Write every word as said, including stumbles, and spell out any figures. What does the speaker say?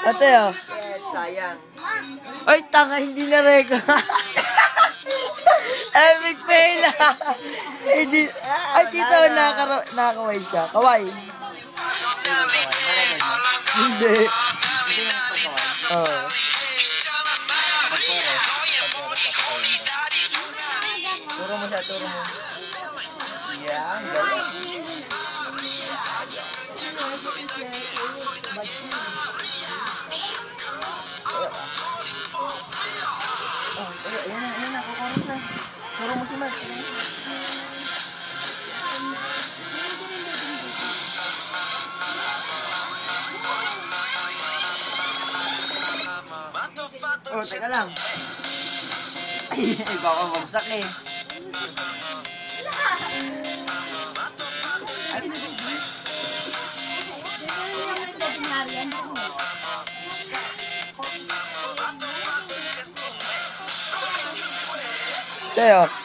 Ate, oh. Sayang. Ay, tanga, hindi na reko. Epic fail. Hindi. Ay, tito, nakaka- nakakaway siya. Kaway. Hindi. Hindi yung pagkawan. Oo. Turo mo siya, turo mo. Yeah, galing. Oh, ayan na, ayan na, kukuros na. Turo mo si Mark. Oh, teka lang. Ay, baka magsak eh. Tayo.